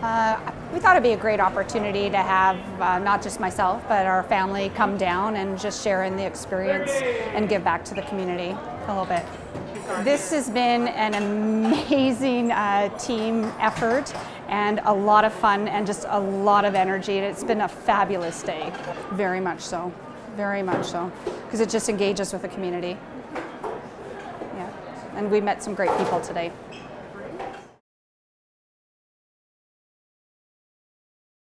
We thought it'd be a great opportunity to have not just myself, but our family come down and just share in the experience and give back to the community a little bit. This has been an amazing team effort and a lot of fun and just a lot of energy. And it's been a fabulous day. Very much so, because it just engages with the community. Yeah, and we met some great people today.